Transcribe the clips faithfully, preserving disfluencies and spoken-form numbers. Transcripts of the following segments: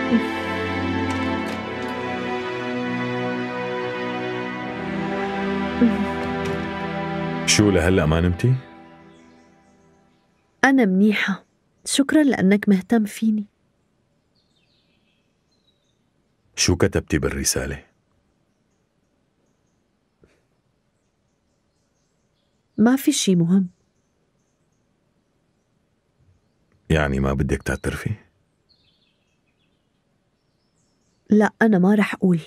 شو لهلأ ما نمتي؟ أنا منيحة، شكرا لأنك مهتم فيني. شو كتبتي بالرسالة؟ ما في شي مهم. يعني ما بدك تعترفي؟ لا، أنا ما رح أقول.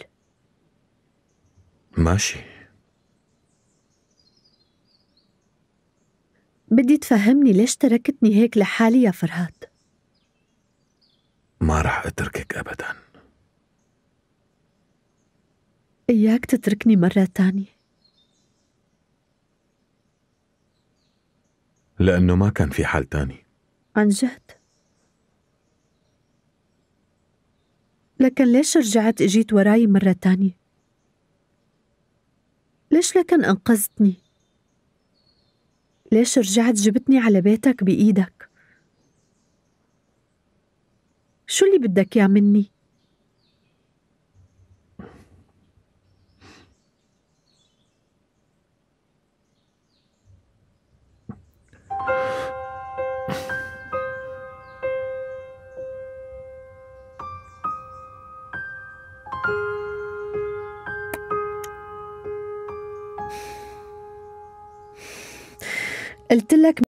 ماشي. بدي تفهمني ليش تركتني هيك لحالي يا فرهاد؟ ما رح أتركك أبدا. إياك تتركني مرة تانية. لأنه ما كان في حال تاني. عن جد؟ لكن ليش رجعت اجيت وراي مرة تانية؟ ليش لكن أنقذتني؟ ليش رجعت جبتني على بيتك بإيدك؟ شو اللي بدك إياه مني؟ قلت لك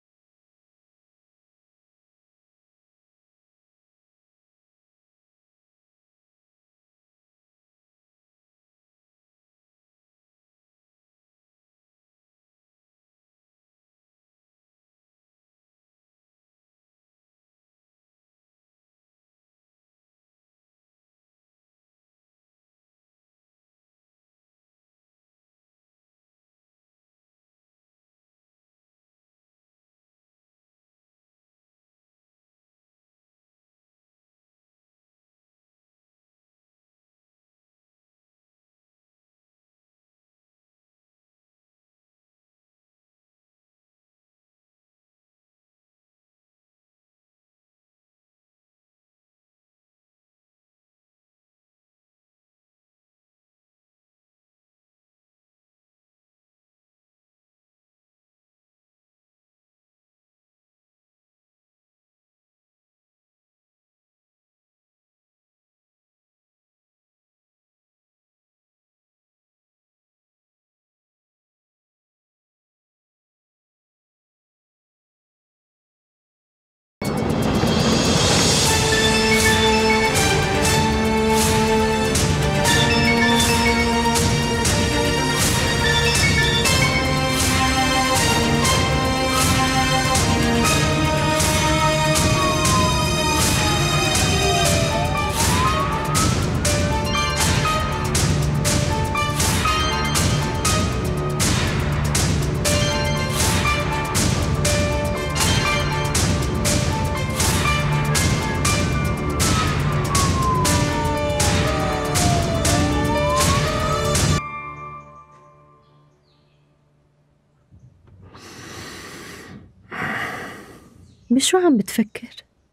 بشو عم بتفكر؟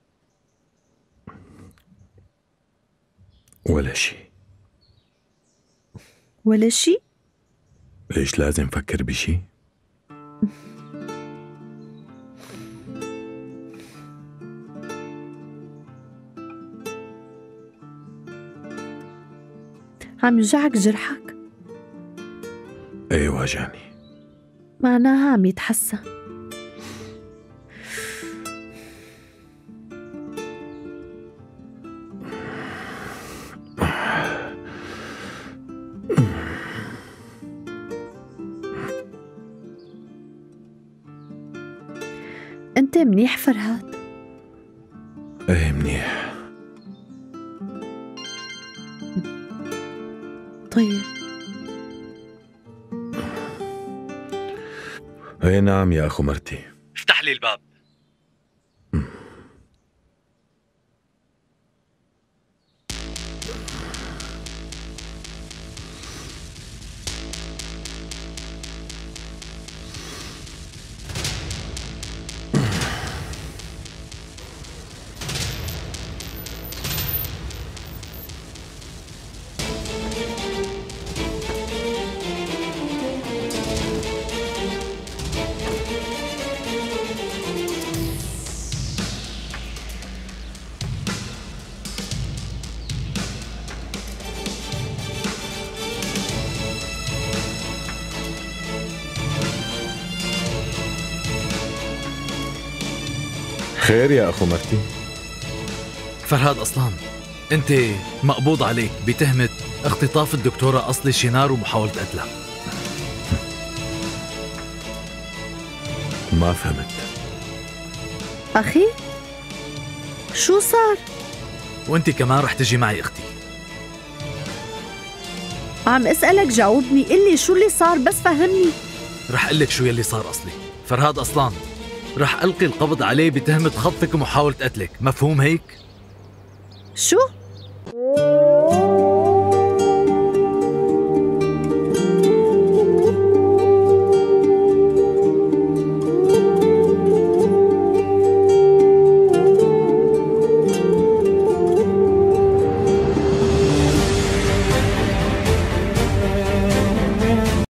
ولا شي. ولا شي؟ ليش لازم فكر بشي؟ عم يوجعك جرحك؟ ايه واجعني. معناها عم يتحسن. انت منيح فرهاد؟ ايه منيح. طيب. ايه نعم يا اخو مرتي. افتح لي الباب. خير يا أخو مرتي؟ فرهاد أصلان، أنت مقبوض عليك بتهمة اختطاف الدكتورة أصلي شينار ومحاولة قتلها. ما فهمت. أخي؟ شو صار؟ وأنت كمان رح تجي معي أختي. عم أسألك جاوبني، قلي شو اللي صار بس فهمني. رح أقلك شو يلي صار أصلي. فرهاد أصلان رح ألقي القبض عليه بتهمة خطفك ومحاولة قتلك، مفهوم هيك؟ شو؟